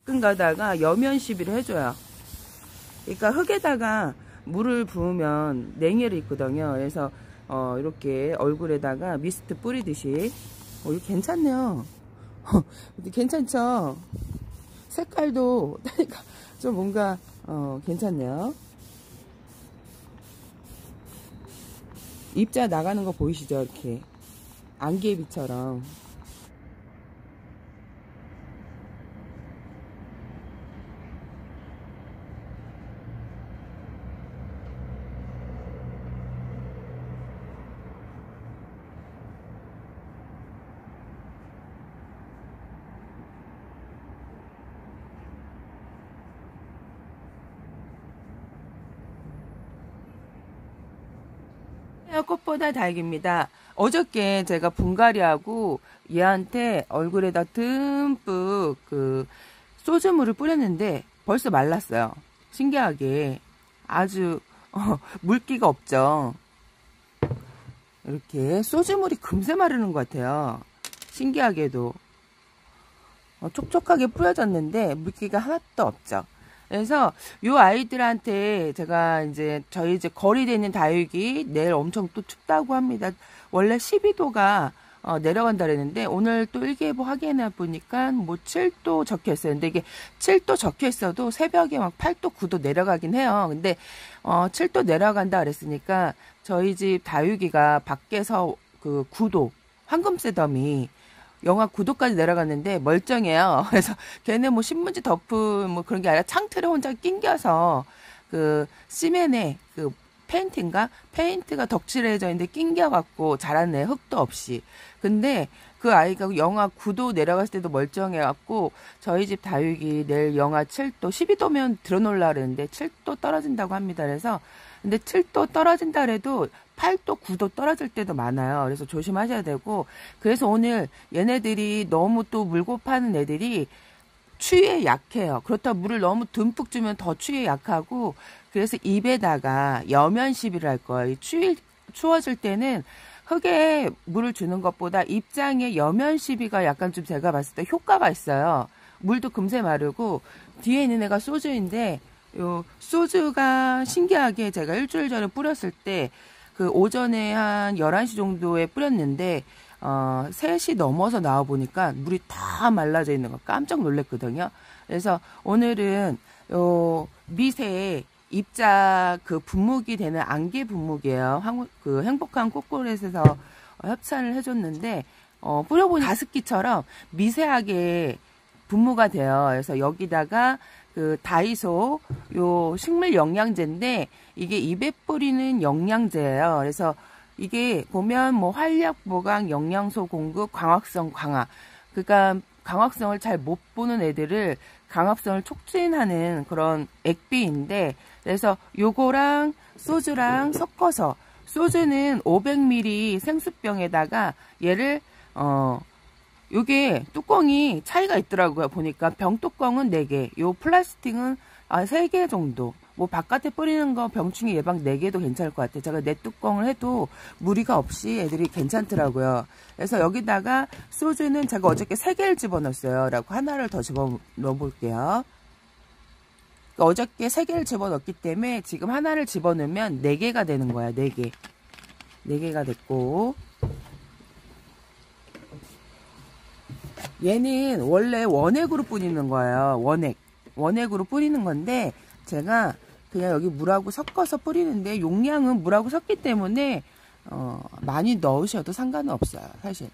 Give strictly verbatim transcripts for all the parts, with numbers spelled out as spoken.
가끔 가다가 여면 시비를 해줘요. 그러니까 흙에다가 물을 부으면 냉해를 있거든요. 그래서 어, 이렇게 얼굴에다가 미스트 뿌리듯이. 어, 이거 괜찮네요. 괜찮죠? 색깔도 좀 뭔가 어, 괜찮네요. 입자 나가는 거 보이시죠? 이렇게 안개비처럼. 꽃보다 다행입니다. 어저께 제가 분갈이하고 얘한테 얼굴에다 듬뿍 그 소주물을 뿌렸는데 벌써 말랐어요. 신기하게 아주 어, 물기가 없죠. 이렇게 소주물이 금세 마르는 것 같아요. 신기하게도 어, 촉촉하게 뿌려졌는데 물기가 하나도 없죠. 그래서 요 아이들한테 제가 이제 저희 이제 거리에 있는 다육이 내일 엄청 또 춥다고 합니다. 원래 십이 도가 어, 내려간다 그랬는데 오늘 또 일기예보 확인해 보니까 뭐 칠 도 적혀 있어요. 근데 이게 칠 도 적혀 있어도 새벽에 막 팔 도, 구 도 내려가긴 해요. 근데 어, 칠 도 내려간다 그랬으니까 저희 집 다육이가 밖에서 그 구 도 황금새더미 영하 구 도까지 내려갔는데 멀쩡해요. 그래서 걔네 뭐 신문지 덮은 뭐 그런 게 아니라 창틀에 혼자 낑겨서 그 시멘에 그 페인트인가? 페인트가 덕칠해져 있는데 낑겨갖고 자랐네. 흙도 없이. 근데 그 아이가 영하 구 도 내려갔을 때도 멀쩡해갖고 저희 집 다육이 내일 영하 칠 도, 십이 도면 들어놓으려고 그랬는데 칠 도 떨어진다고 합니다. 그래서 근데 칠 도 떨어진다 그래도 팔 도, 구 도 떨어질 때도 많아요. 그래서 조심하셔야 되고, 그래서 오늘 얘네들이 너무 또 물고 파는 애들이 추위에 약해요. 그렇다고 물을 너무 듬뿍 주면 더 추위에 약하고, 그래서 입에다가 여면 시비를 할 거예요. 추위, 추워질 때는 흙에 물을 주는 것보다 입장에 여면 시비가 약간 좀 제가 봤을 때 효과가 있어요. 물도 금세 마르고, 뒤에 있는 애가 소주인데, 요 소주가 신기하게 제가 일주일 전에 뿌렸을 때 그 오전에 한 열한 시 정도에 뿌렸는데 어, 세 시 넘어서 나와 보니까 물이 다 말라져 있는 거 깜짝 놀랐거든요. 그래서 오늘은 요 미세 입자 그 분무기 되는 안개 분무기예요. 한국 그 행복한 코코렛에서 협찬을 해줬는데 어, 뿌려보니 가습기처럼 미세하게 분무가 돼요. 그래서 여기다가 그 다이소 요 식물 영양제인데 이게 입에 뿌리는 영양제예요. 그래서 이게 보면 뭐 활력 보강 영양소 공급 광합성 강화, 그러니까 광합성을 잘 못 보는 애들을 강합성을 촉진하는 그런 액비인데, 그래서 요거랑 소주랑 섞어서, 소주는 오백 밀리리터 생수병에다가 얘를 어 요게 뚜껑이 차이가 있더라고요. 보니까 병뚜껑은 네 개, 요 플라스틱은 아, 세 개 정도. 뭐 바깥에 뿌리는 거 병충해 예방 네 개도 괜찮을 것 같아요. 제가 네 뚜껑을 해도 무리가 없이 애들이 괜찮더라고요. 그래서 여기다가 소주는 제가 어저께 세 개를 집어넣었어요. 라고 하나를 더 집어넣어 볼게요. 어저께 세 개를 집어넣었기 때문에 지금 하나를 집어넣으면 네 개가 되는 거야. 네 개. 네 개가 됐고, 얘는 원래 원액으로 뿌리는 거예요. 원액. 원액으로 뿌리는 건데 제가 그냥 여기 물하고 섞어서 뿌리는데 용량은 물하고 섞기 때문에 어, 많이 넣으셔도 상관은 없어요. 사실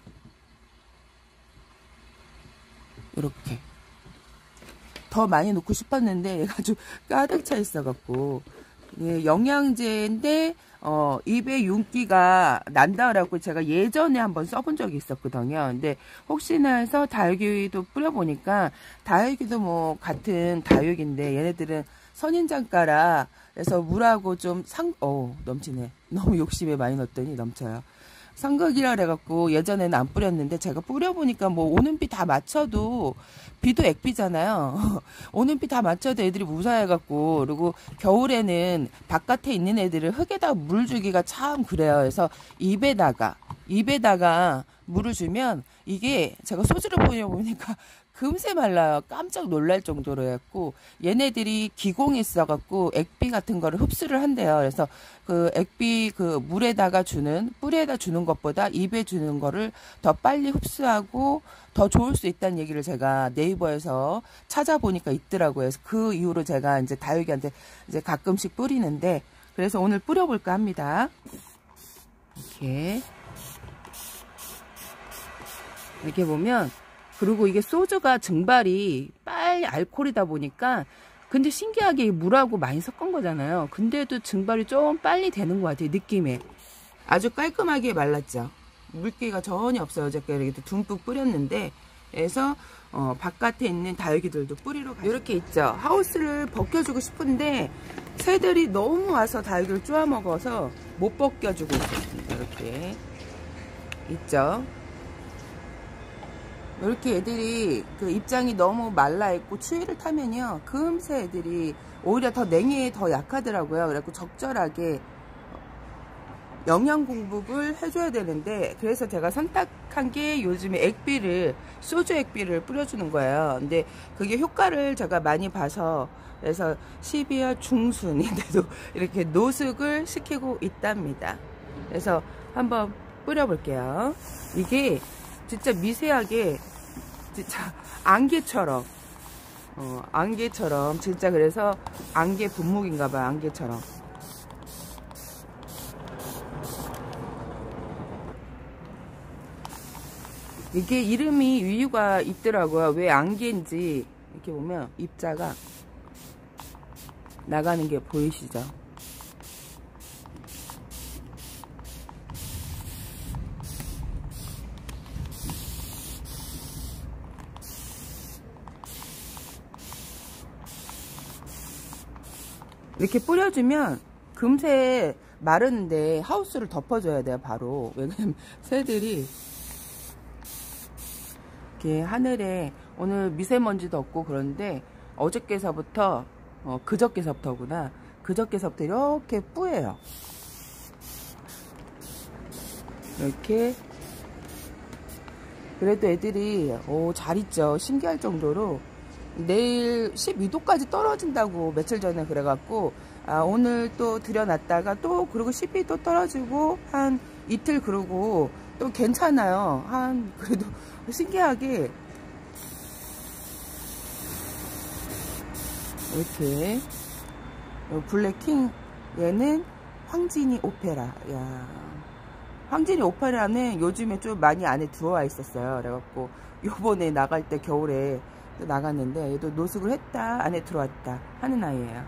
이렇게 더 많이 넣고 싶었는데 얘가 좀 가득 차 있어 갖고, 예, 영양제인데 어, 입에 윤기가 난다라고 제가 예전에 한번 써본 적이 있었거든요. 근데 혹시나 해서 다육이도 뿌려보니까, 다육이도 뭐 같은 다육인데 얘네들은 선인장가라 그래서 물하고 좀 상, 어 넘치네. 너무 욕심에 많이 넣었더니 넘쳐요. 상극이라 그래갖고 예전에는 안 뿌렸는데 제가 뿌려보니까 뭐 오는 비 다 맞춰도, 비도 액비잖아요. 오는 비 다 맞춰도 애들이 무사해갖고, 그리고 겨울에는 바깥에 있는 애들을 흙에다 물 주기가 참 그래요. 그래서 입에다가 입에다가 물을 주면 이게 제가 소주를 뿌려보니까 금세 말라요. 깜짝 놀랄 정도로 해갖고 얘네들이 기공이 있어갖고 액비 같은 거를 흡수를 한대요. 그래서 그 액비 그 물에다가 주는 뿌리에다 주는 것보다 입에 주는 거를 더 빨리 흡수하고 더 좋을 수 있다는 얘기를 제가 네이버에서 찾아보니까 있더라고요. 그래서 그 이후로 제가 이제 다육이한테 이제 가끔씩 뿌리는데, 그래서 오늘 뿌려볼까 합니다. 이렇게 이렇게 보면, 그리고 이게 소주가 증발이 빨리 알코올이다 보니까, 근데 신기하게 물하고 많이 섞은 거잖아요. 근데도 증발이 좀 빨리 되는 것 같아요. 느낌에 아주 깔끔하게 말랐죠. 물기가 전혀 없어요. 어저께 이렇게 듬뿍 뿌렸는데, 그래서 어, 바깥에 있는 다육이들도 뿌리러 가요. 이렇게 있죠. 하우스를 벗겨주고 싶은데 새들이 너무 와서 다육이를 쪼아먹어서 못 벗겨주고 있습니다. 이렇게 있죠. 이렇게 애들이 그 입장이 너무 말라있고 추위를 타면요, 금세 애들이 오히려 더 냉해에 더 약하더라고요. 그래갖고 적절하게 영양 공급을 해줘야 되는데, 그래서 제가 선택한 게 요즘에 액비를, 소주 액비를 뿌려주는 거예요. 근데 그게 효과를 제가 많이 봐서, 그래서 십이월 중순인데도 이렇게 노숙을 시키고 있답니다. 그래서 한번 뿌려볼게요. 이게 진짜 미세하게, 진짜 안개처럼, 어, 안개처럼, 진짜 그래서 안개 분무기인가봐요. 안개처럼. 이게 이름이 이유가 있더라고요. 왜 안개인지. 이렇게 보면 입자가 나가는 게 보이시죠? 이렇게 뿌려주면 금세 마르는데 하우스를 덮어줘야 돼요. 바로. 왜냐면 새들이 이렇게 하늘에, 오늘 미세먼지도 없고 그런데 어저께서부터, 어, 그저께서부터구나. 그저께서부터 이렇게 뿌예요. 이렇게. 그래도 애들이 오, 잘 있죠. 신기할 정도로. 내일 십이 도까지 떨어진다고 며칠 전에 그래갖고, 아, 오늘 또 들여놨다가 또 그리고 십이 도 떨어지고 한 이틀 그러고 또 괜찮아요. 한 그래도 신기하게 이렇게. 블랙킹, 얘는 황진이 오페라. 야, 황진이 오페라는 요즘에 좀 많이 안에 들어와 있었어요. 그래갖고 요번에 나갈 때 겨울에 또 나갔는데 얘도 노숙을 했다 안에 들어왔다 하는 아이예요.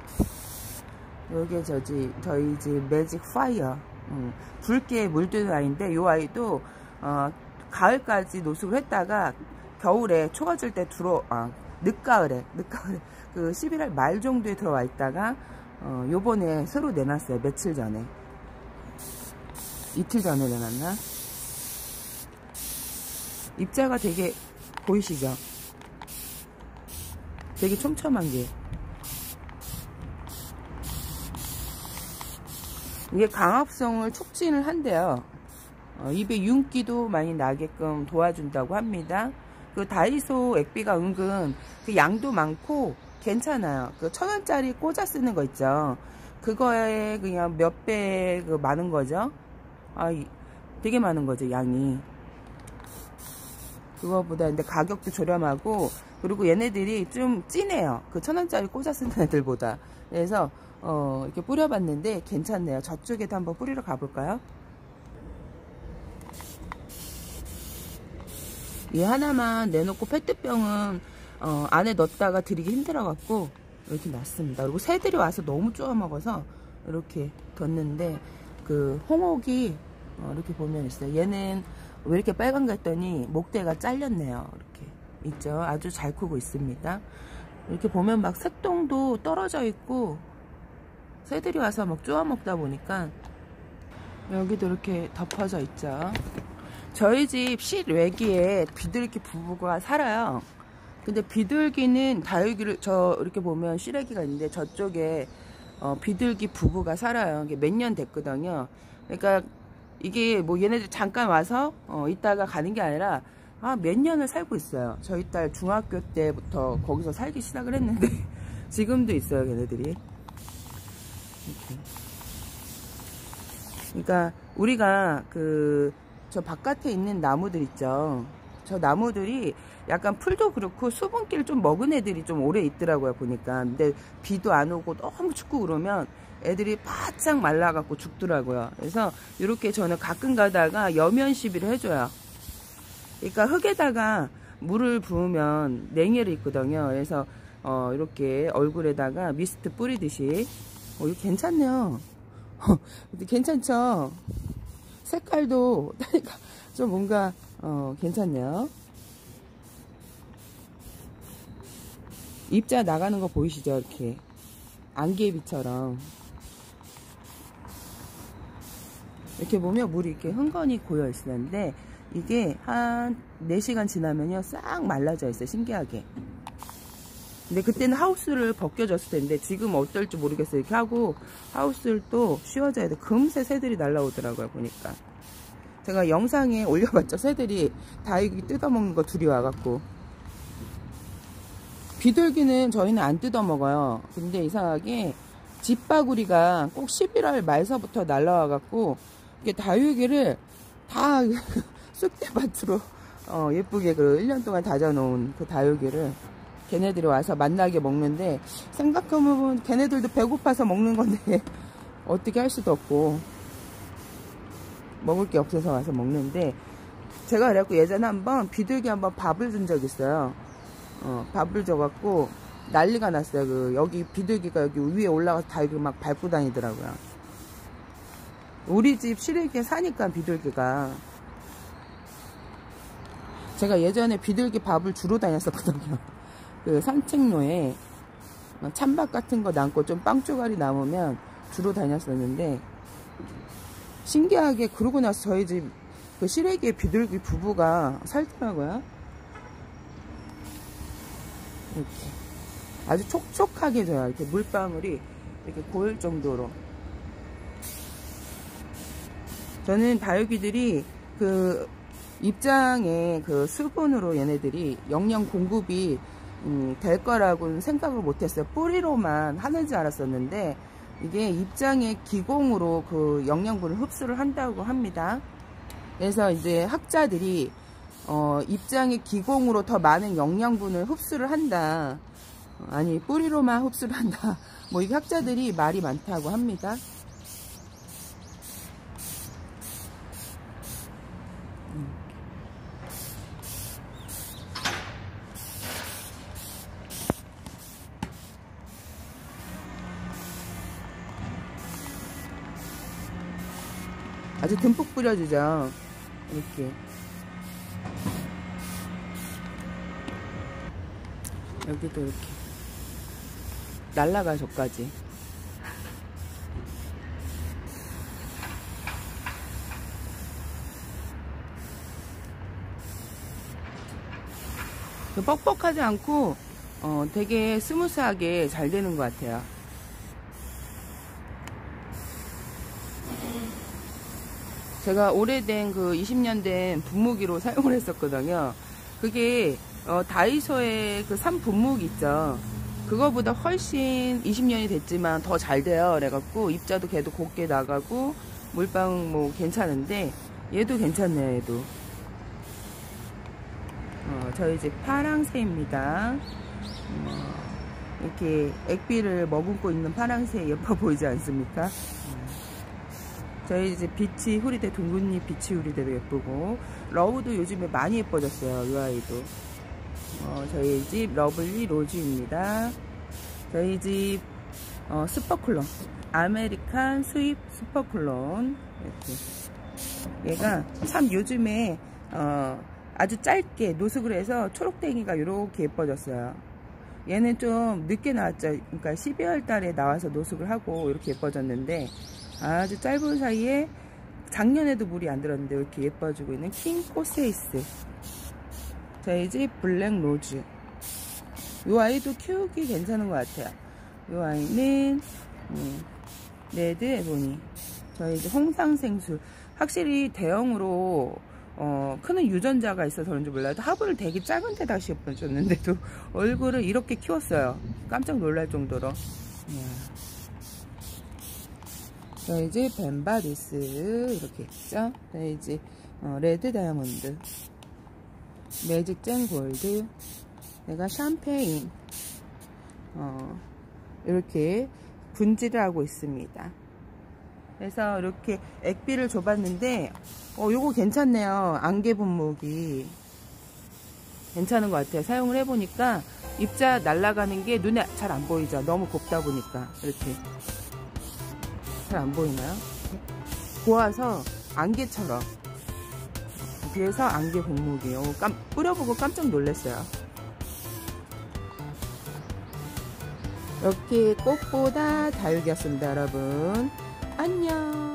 요게 저지 저희 집 매직 파이어, 음, 붉게 물드는 아이인데, 요 아이도 어, 가을까지 노숙을 했다가 겨울에 초가질 때 들어, 아, 늦가을에 늦가을에 그 십일월 말 정도에 들어와 있다가 어, 요번에 새로 내놨어요. 며칠 전에, 이틀 전에 내놨나? 입자가 되게 보이시죠? 되게 촘촘한 게. 이게 강압성을 촉진을 한대요. 어, 입에 윤기도 많이 나게끔 도와준다고 합니다. 그 다이소 액비가 은근 그 양도 많고 괜찮아요. 그 천 원짜리 꽂아 쓰는 거 있죠. 그거에 그냥 몇 배 그 많은 거죠. 아, 되게 많은 거죠, 양이. 그거보다 근데 가격도 저렴하고, 그리고 얘네들이 좀 진해요. 그 천 원짜리 꽂아 쓰는 애들보다. 그래서 어, 이렇게 뿌려봤는데 괜찮네요. 저쪽에도 한번 뿌리러 가볼까요? 이 하나만 내놓고 페트병은 어, 안에 넣었다가 드리기 힘들어갖고 이렇게 놨습니다. 그리고 새들이 와서 너무 쪼아 먹어서 이렇게 뒀는데, 그 홍옥이 어, 이렇게 보면 있어요. 얘는 왜 이렇게 빨간가 했더니 목대가 잘렸네요. 이렇게 있죠. 아주 잘 크고 있습니다. 이렇게 보면 막 새똥도 떨어져 있고, 새들이 와서 막 쪼아 먹다 보니까 여기도 이렇게 덮어져 있죠. 저희 집 실외기에 비둘기 부부가 살아요. 근데 비둘기는 다육이를, 저 이렇게 보면 실외기가 있는데 저쪽에 어, 비둘기 부부가 살아요. 이게 몇 년 됐거든요. 그러니까 이게 뭐 얘네들 잠깐 와서 어, 있다가 가는 게 아니라 아, 몇 년을 살고 있어요. 저희 딸 중학교 때부터 거기서 살기 시작을 했는데 지금도 있어요, 걔네들이. 이렇게. 그러니까 우리가 그 저 바깥에 있는 나무들 있죠. 저 나무들이 약간 풀도 그렇고 수분기를 좀 먹은 애들이 좀 오래 있더라고요, 보니까. 근데 비도 안 오고 너무 춥고 그러면 애들이 바짝 말라갖고 죽더라고요. 그래서 이렇게 저는 가끔 가다가 여면 시비를 해줘요. 그러니까 흙에다가 물을 부으면 냉해를 있거든요. 그래서 어 이렇게 얼굴에다가 미스트 뿌리듯이. 어 이거 괜찮네요. 괜찮죠? 색깔도 좀 뭔가 어 괜찮네요. 입자 나가는 거 보이시죠? 이렇게 안개비처럼 이렇게 보면 물이 이렇게 흥건히 고여 있었는데 이게 한 네 시간 지나면요 싹 말라져 있어요. 신기하게. 근데 그때는 하우스를 벗겨졌을 텐데 지금 어떨지 모르겠어요. 이렇게 하고 하우스를 또 씌워줘야 돼. 금세 새들이 날라오더라고요, 보니까. 제가 영상에 올려봤죠. 새들이 다육이 뜯어먹는 거 둘이 와갖고. 비둘기는 저희는 안 뜯어먹어요. 근데 이상하게 집바구리가 꼭 십일월 말서부터 날라와갖고 이게 다육이를 다 쑥대밭으로 어, 예쁘게 그 일 년 동안 다져놓은 그 다육이를 걔네들이 와서 맛나게 먹는데, 생각해보면 걔네들도 배고파서 먹는 건데 어떻게 할 수도 없고 먹을 게 없어서 와서 먹는데, 제가 그래갖고 예전에 한번 비둘기 한번 밥을 준 적 있어요. 어, 밥을 줘갖고 난리가 났어요. 그 여기 비둘기가 여기 위에 올라가서 다육이 막 밟고 다니더라고요. 우리 집 실외기에 사니까 비둘기가. 제가 예전에 비둘기 밥을 주러 다녔었거든요. 그 산책로에 찬밥 같은 거 남고 좀 빵조각이 남으면 주로 다녔었는데, 신기하게 그러고 나서 저희 집 그 실외기에 비둘기 부부가 살더라고요. 이렇게 아주 촉촉하게 져요. 이렇게 물방울이 이렇게 고일 정도로. 저는 다육이들이 그 입장에 그 수분으로 얘네들이 영양 공급이 음, 될 거라고는 생각을 못했어요. 뿌리로만 하는 줄 알았었는데 이게 입장의 기공으로 그 영양분을 흡수를 한다고 합니다. 그래서 이제 학자들이 어, 입장의 기공으로 더 많은 영양분을 흡수를 한다. 아니 뿌리로만 흡수를 한다. 뭐 이게 학자들이 말이 많다고 합니다. 아주 듬뿍 뿌려주죠. 이렇게. 여기도 이렇게. 날라가, 저까지. 뻑뻑하지 않고, 어, 되게 스무스하게 잘 되는 것 같아요. 제가 오래된 그 이십 년 된 분무기로 사용을 했었거든요. 그게 어, 다이소의 그 삼 분무기 있죠. 그거보다 훨씬 이십 년이 됐지만 더 잘 돼요. 그래갖고 입자도 걔도 곱게 나가고 물방 뭐 괜찮은데 얘도 괜찮네요. 얘도. 어, 저희 집 파랑새입니다. 어, 이렇게 액비를 머금고 있는 파랑새 예뻐 보이지 않습니까? 저희 이제 비치 후리대, 둥근잎 비치 후리대도 예쁘고, 러브도 요즘에 많이 예뻐졌어요. 이 아이도. 어, 저희 집 러블리 로즈입니다. 저희 집 어, 스퍼클론, 아메리칸 수입 스퍼클론. 이렇게. 얘가 참 요즘에 어, 아주 짧게 노숙을 해서 초록땡이가 이렇게 예뻐졌어요. 얘는 좀 늦게 나왔죠. 그러니까 십이월 달에 나와서 노숙을 하고 이렇게 예뻐졌는데, 아주 짧은 사이에 작년에도 물이 안 들었는데 이렇게 예뻐지고 있는 킹 코세이스. 저희 집 블랙 로즈. 이 아이도 키우기 괜찮은 것 같아요. 이 아이는 음, 레드 에보니. 저희 집 홍상생수. 확실히 대형으로 어, 크는 유전자가 있어서 그런지 몰라도 화분을 되게 작은 데다 씌워줬는데도 얼굴을 이렇게 키웠어요. 깜짝 놀랄 정도로. 자, 이제 벤바리스 이렇게 있죠. 자, 이제 어, 레드 다이아몬드, 매직 잼 골드, 내가 샴페인, 어, 이렇게 분지를 하고 있습니다. 그래서 이렇게 액비를 줘봤는데, 어, 요거 괜찮네요. 안개 분무기. 괜찮은 것 같아요. 사용을 해보니까 입자 날아가는 게 눈에 잘 안 보이죠. 너무 곱다 보니까. 이렇게. 잘 안 보이나요? 고와서 안개처럼. 그래서 안개 분무기. 어, 깜, 뿌려보고 깜짝 놀랐어요. 이렇게 꽃보다 다육이었습니다, 여러분. 안녕.